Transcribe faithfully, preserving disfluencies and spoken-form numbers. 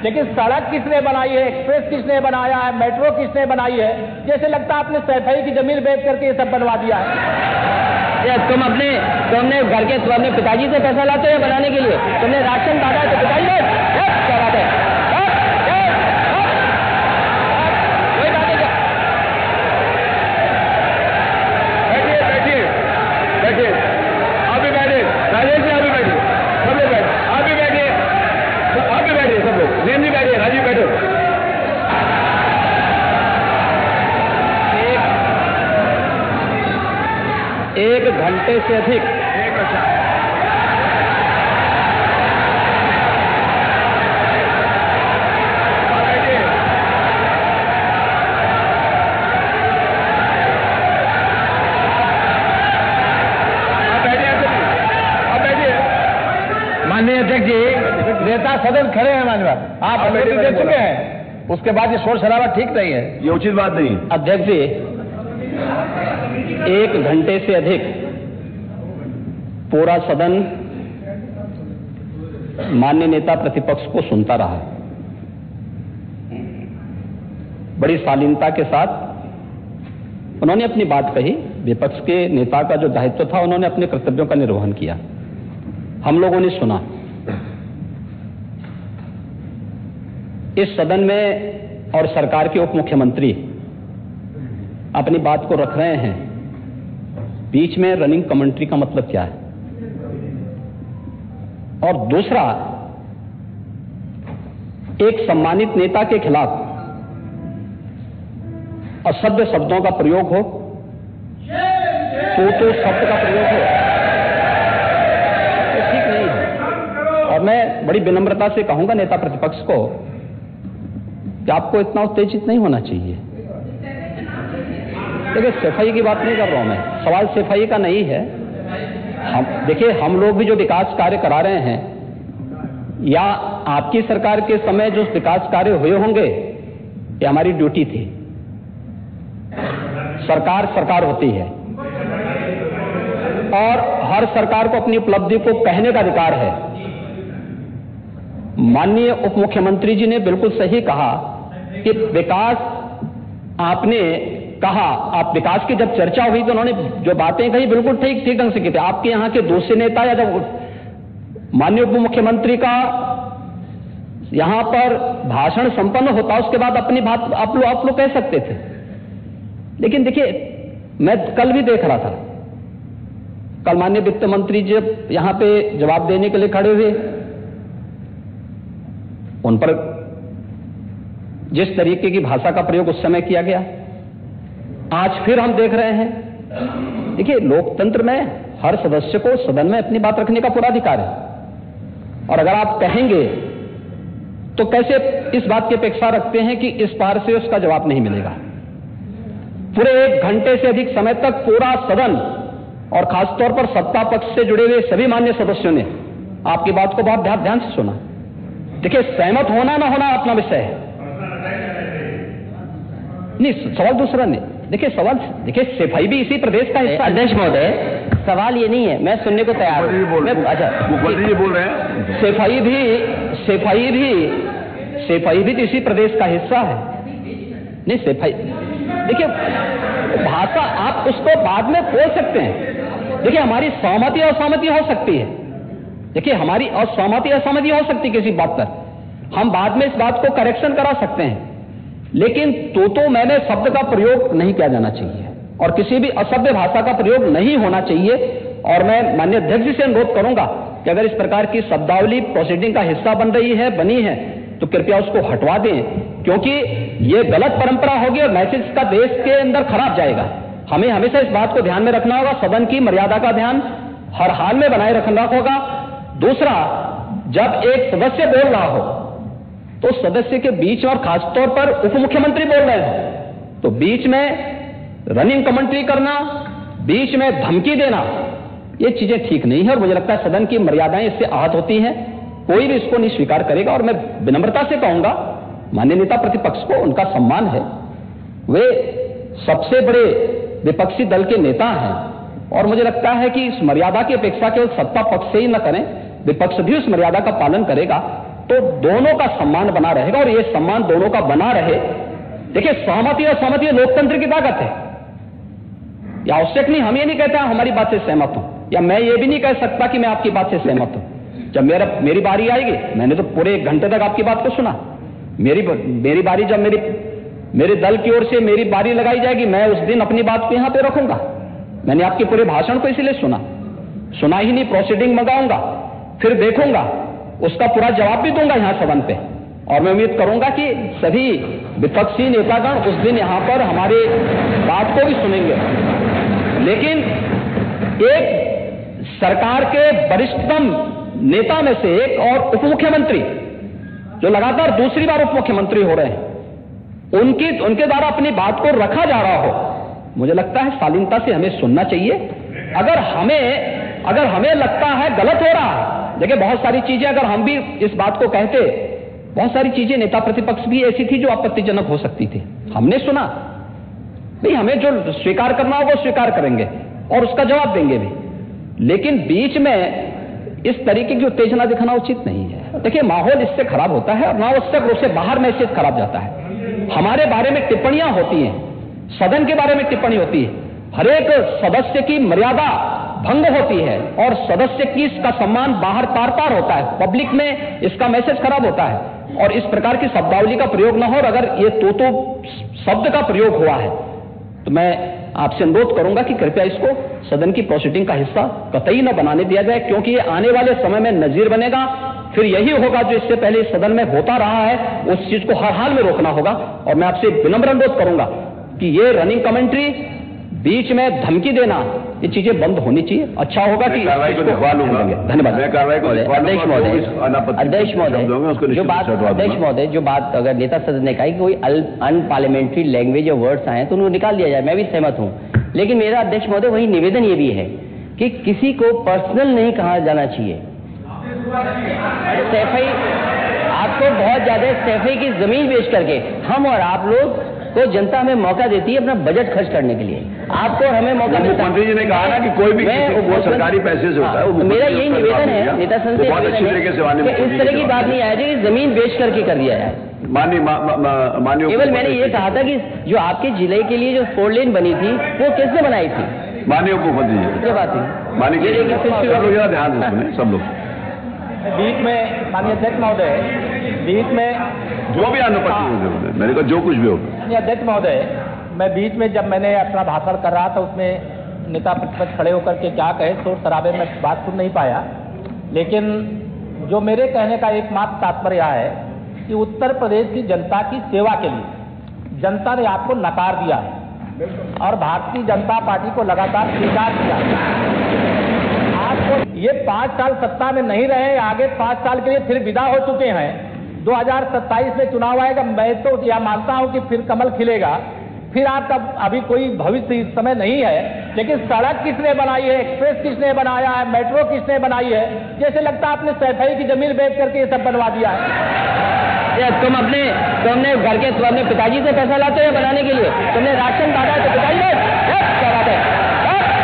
लेकिन सड़क किसने बनाई है, एक्सप्रेस किसने बनाया है, मेट्रो किसने बनाई है? जैसे लगता है आपने सैफई की जमीन बेच करके ये सब बनवा दिया है। तुम अपने तुमने घर के तुम अपने पिताजी से पैसा लाते हो बनाने के लिए? तुमने राशन बांटा है तो पिताजी ने क्या बात है? एक घंटे से अधिक माननीय अध्यक्ष जी, नेता सदन खड़े हैं माननीय, आप अनुमति दे चुके हैं, उसके बाद ये शोर शराबा ठीक नहीं है, ये उचित बात नहीं। अध्यक्ष जी, एक घंटे से अधिक पूरा सदन माननीय नेता प्रतिपक्ष को सुनता रहा। बड़ी शालीनता के साथ उन्होंने अपनी बात कही। विपक्ष के नेता का जो दायित्व था, उन्होंने अपने कर्तव्यों का निर्वहन किया। हम लोगों ने सुना। इस सदन में और सरकार के उप मुख्यमंत्री अपनी बात को रख रहे हैं, बीच में रनिंग कमेंट्री का मतलब क्या है? और दूसरा, एक सम्मानित नेता के खिलाफ असभ्य शब्दों का प्रयोग हो, तो तो शब्द का प्रयोग हो, तो ठीक नहीं है। और मैं बड़ी विनम्रता से कहूंगा नेता प्रतिपक्ष को कि आपको इतना उत्तेजित नहीं होना चाहिए। देखिए, सफाई की बात नहीं कर रहा हूं मैं, सवाल सफाई का नहीं है। हम देखिए, हम लोग भी जो विकास कार्य करा रहे हैं, या आपकी सरकार के समय जो विकास कार्य हुए होंगे, ये हमारी ड्यूटी थी। सरकार सरकार होती है और हर सरकार को अपनी उपलब्धि को कहने का अधिकार है। माननीय उप मुख्यमंत्री जी ने बिल्कुल सही कहा कि विकास, आपने कहा, आप विकास की जब चर्चा हुई तो उन्होंने जो बातें कही बिल्कुल ठीक ठीक ढंग से की थी। आपके यहां के दूसरे नेता या जब माननीय उप मुख्यमंत्री का यहां पर भाषण संपन्न होता, उसके बाद अपनी बात आप लोग आप लोग कह सकते थे। लेकिन देखिए, मैं कल भी देख रहा था, कल माननीय वित्त मंत्री जब यहां पे जवाब देने के लिए खड़े हुए, उन पर जिस तरीके की भाषा का प्रयोग उस समय किया गया, आज फिर हम देख रहे हैं। देखिए, लोकतंत्र में हर सदस्य को सदन में अपनी बात रखने का पूरा अधिकार है, और अगर आप कहेंगे तो कैसे इस बात की अपेक्षा रखते हैं कि इस पार से उसका जवाब नहीं मिलेगा? पूरे एक घंटे से अधिक समय तक पूरा सदन और खासतौर पर सत्ता पक्ष से जुड़े हुए सभी मान्य सदस्यों ने आपकी बात को बहुत ध्यान से सुना। देखिए, सहमत होना ना होना अपना विषय है, नहीं सवाल दूसरा नहीं। देखिए सवाल, देखिए सफाई भी इसी प्रदेश का हिस्सा। अध्यक्ष महोदय, सवाल ये नहीं है, मैं सुनने को तैयार हूं। अच्छा, मुख्यमंत्री बोल रहे हैं, सफाई भी सफाई भी सफाई भी तो इसी प्रदेश का हिस्सा है। नहीं, सफाई, देखिए भाषा आप उसको बाद में बोल सकते हैं। देखिए, हमारी सहमति असहमति हो सकती है। देखिए, हमारी असहमति असहमति हो सकती है किसी बात पर, हम बाद में इस बात को करेक्शन करा सकते हैं। लेकिन तो तो मैंने शब्द का प्रयोग नहीं किया जाना चाहिए और किसी भी असभ्य भाषा का प्रयोग नहीं होना चाहिए। और मैं माननीय अध्यक्ष जी से अनुरोध करूंगा कि अगर इस प्रकार की शब्दावली प्रोसीडिंग का हिस्सा बन रही है, बनी है, तो कृपया उसको हटवा दें, क्योंकि ये गलत परंपरा होगी और मैसेज का देश के अंदर खराब जाएगा। हमें हमेशा इस बात को ध्यान में रखना होगा, सदन की मर्यादा का ध्यान हर हाल में बनाए रखना होगा। दूसरा, जब एक सदस्य बोल रहा हो तो सदस्य के बीच, और खासतौर पर उप मुख्यमंत्री बोल रहे हैं, तो बीच में रनिंग कमेंट्री करना, बीच में धमकी देना, ये चीजें ठीक नहीं है। और मुझे लगता है सदन की मर्यादाएं इससे आहत होती हैं, कोई भी इसको नहीं स्वीकार करेगा। और मैं विनम्रता से कहूंगा, माननीय नेता प्रतिपक्ष को उनका सम्मान है, वे सबसे बड़े विपक्षी दल के नेता हैं, और मुझे लगता है कि इस मर्यादा की अपेक्षा केवल सत्ता पक्ष से ही न करें, विपक्ष भी उस मर्यादा का पालन करेगा। तो दोनों का सम्मान बना रहेगा और ये सम्मान दोनों का बना रहे। देखिए, सहमति और सहमति लोकतंत्र की ताकत है, या आवश्यक नहीं। हम ये नहीं कहते हमारी बात से सहमत हूं, या मैं ये भी नहीं कह सकता कि मैं आपकी बात से सहमत हूं। जब मेरा मेरी बारी आएगी, मैंने तो पूरे एक घंटे तक आपकी बात को सुना। मेरी मेरी बारी जब मेरी मेरे दल की ओर से मेरी बारी लगाई जाएगी, मैं उस दिन अपनी बात को यहां पे रखूंगा। मैंने आपके पूरे भाषण को इसीलिए सुना सुना ही नहीं, प्रोसीडिंग मंगाऊंगा, फिर देखूंगा, उसका पूरा जवाब भी दूंगा यहां सदन पे। और मैं उम्मीद करूंगा कि सभी विपक्षी नेतागण उस दिन यहां पर हमारी बात को भी सुनेंगे। लेकिन एक सरकार के वरिष्ठतम नेता में से एक और उप मुख्यमंत्री, जो लगातार दूसरी बार उप मुख्यमंत्री हो रहे हैं, उनकी उनके द्वारा अपनी बात को रखा जा रहा हो, मुझे लगता है शालीनता से हमें सुनना चाहिए। अगर हमें अगर हमें लगता है गलत हो रहा है, देखिए बहुत सारी चीजें अगर हम भी इस बात को कहते, बहुत सारी चीजें नेता प्रतिपक्ष भी ऐसी थी जो आपत्तिजनक हो सकती थी, हमने सुना। नहीं, हमें जो स्वीकार करना हो वो स्वीकार करेंगे और उसका जवाब देंगे भी, लेकिन बीच में इस तरीके की उत्तेजना दिखाना उचित नहीं है। देखिए, माहौल इससे खराब होता है और अनावश्यक रूप से बाहर मैसेज खराब जाता है। हमारे बारे में टिप्पणियां होती हैं, सदन के बारे में टिप्पणी होती है, हर एक सदस्य की मर्यादा भंग होती है और सदस्य की इसका सम्मान बाहर तार तार होता है, पब्लिक में इसका मैसेज खराब होता है। और इस प्रकार की शब्दावली का प्रयोग न हो, और अगर ये तो तो शब्द का प्रयोग हुआ है तो मैं आपसे अनुरोध करूंगा कि कृपया इसको सदन की प्रोसीडिंग का हिस्सा कतई न बनाने दिया जाए, क्योंकि ये आने वाले समय में नजीर बनेगा। फिर यही होगा जो इससे पहले इस सदन में होता रहा है, उस चीज को हर हाल में रोकना होगा। और मैं आपसे विनम्र अनुरोध करूंगा कि ये रनिंग कमेंट्री, बीच में धमकी देना, ये चीजें बंद होनी चाहिए। अच्छा होगा कि कार्रवाई को लिखवा लूंगा। धन्यवाद। मैं कार्रवाई को लिखवा लूंगा। अध्यक्ष महोदय, अध्यक्ष महोदय, जो बात अध्यक्ष महोदय जो बात अगर नेता सदन ने कहा कि कोई अनपार्लियामेंट्री लैंग्वेज या वर्ड्स आए तो उनको निकाल दिया जाए, मैं भी सहमत हूं। लेकिन मेरा अध्यक्ष महोदय वही निवेदन ये भी है कि किसी को पर्सनल नहीं कहा जाना चाहिए। सैफई आपको बहुत ज्यादा सैफई की जमीन बेच करके हम और आप लोग को जनता हमें मौका देती है अपना बजट खर्च करने के लिए, आपको और हमें मौका मिलता है। मंत्री जी ने कहा ना कि कोई भी किसी को वो सरकारी पैसे से होता है, वो मेरा यही निवेदन है नेता संघ से, बहुत अच्छी तरीके से इस तरह की बात नहीं आए कि जमीन बेच करके कर दिया जाए। माननीय माननीय केवल मैंने ये कहा था कि जो आपके जिले के लिए जो फोर लेन बनी थी वो किसने बनाई थी? माननीय उप मुख्यमंत्री जी। ये बात है, माननीय सब लोग जरा ध्यान से सुने, सब लोग। बीच में माननीय अध्यक्ष महोदय, बीच में जो भी अनुपस्थित हो, मैंने कहा जो कुछ भी हो। अध्यक्ष महोदय, मैं बीच में जब मैंने अपना भाषण कर रहा था उसमें नेता प्रतिपक्ष खड़े होकर के क्या कहे, शोर शराबे में बात सुन नहीं पाया। लेकिन जो मेरे कहने का एकमात्र तात्पर्य है कि उत्तर प्रदेश की जनता की सेवा के लिए जनता ने आपको नकार दिया है और भारतीय जनता पार्टी को लगातार स्वीकार किया। आपको ये पांच साल सत्ता में नहीं रहे, आगे पांच साल के लिए फिर विदा हो चुके हैं। दो हज़ार सत्ताईस में चुनाव आएगा, मैं तो यह मानता हूं कि फिर कमल खिलेगा, फिर आपका अभी कोई भविष्य इस समय नहीं है। लेकिन सड़क किसने बनाई है, एक्सप्रेस किसने बनाया है, मेट्रो किसने बनाई है? जैसे लगता है आपने सैफई की जमीन बेच करके ये सब बनवा दिया है। तुम अपने तुमने घर के तुम अपने पिताजी से पैसा लाते हो बनाने के लिए, तुमने राशन काटा तो पिताजी ने क्या बात है?